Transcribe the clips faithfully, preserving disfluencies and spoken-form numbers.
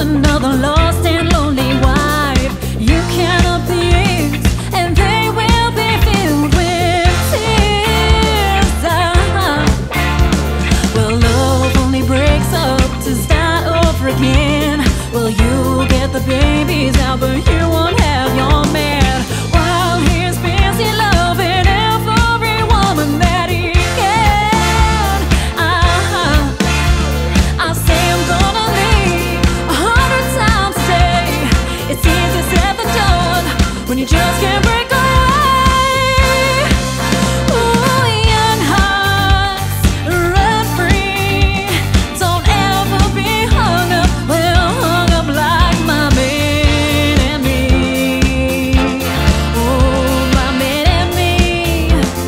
another lost and lonely wife. You count up the years and they will be filled with tears. Ah, well, love only breaks up to start over again. Well, you'll get the babies out, but you won't have your man while he's busy loving every woman that he can. Ah, I say I'm gonna leave a hundred times a day. It's easier said than done when you just can't break away. Ooh, young hearts run free. Don't ever be hung up, well, hung up like my man and me. Oh, my man and me.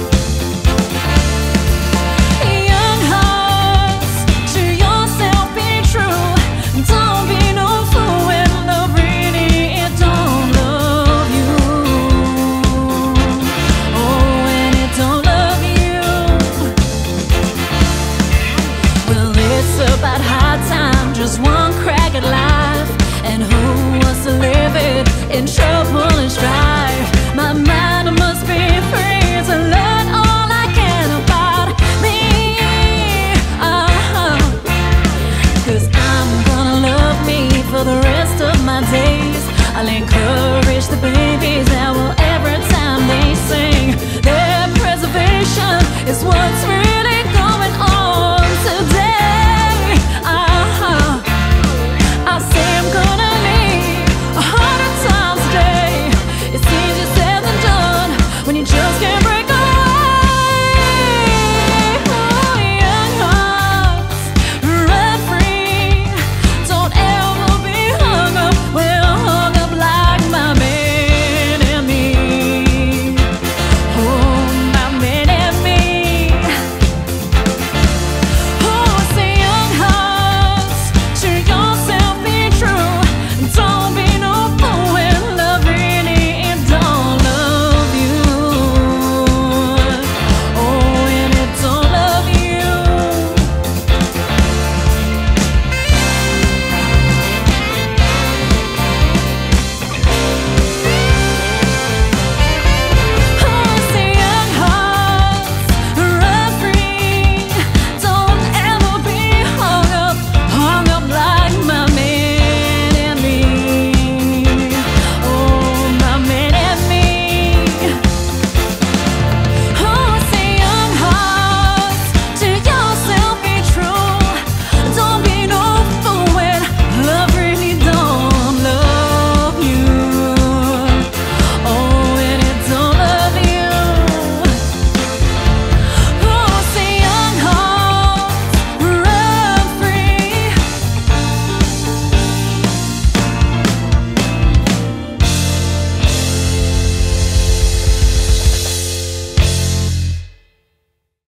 Young hearts, to yourself be true. Don't be no fool when love really it don't love you. Oh, when it don't love you. Well, it's about high time, just one crack at life. And who wants to live it in trouble and strife? My mind must be free to learn all I can about me. Uh-huh. Cause I'm gonna love me for the rest of my days. I'll encourage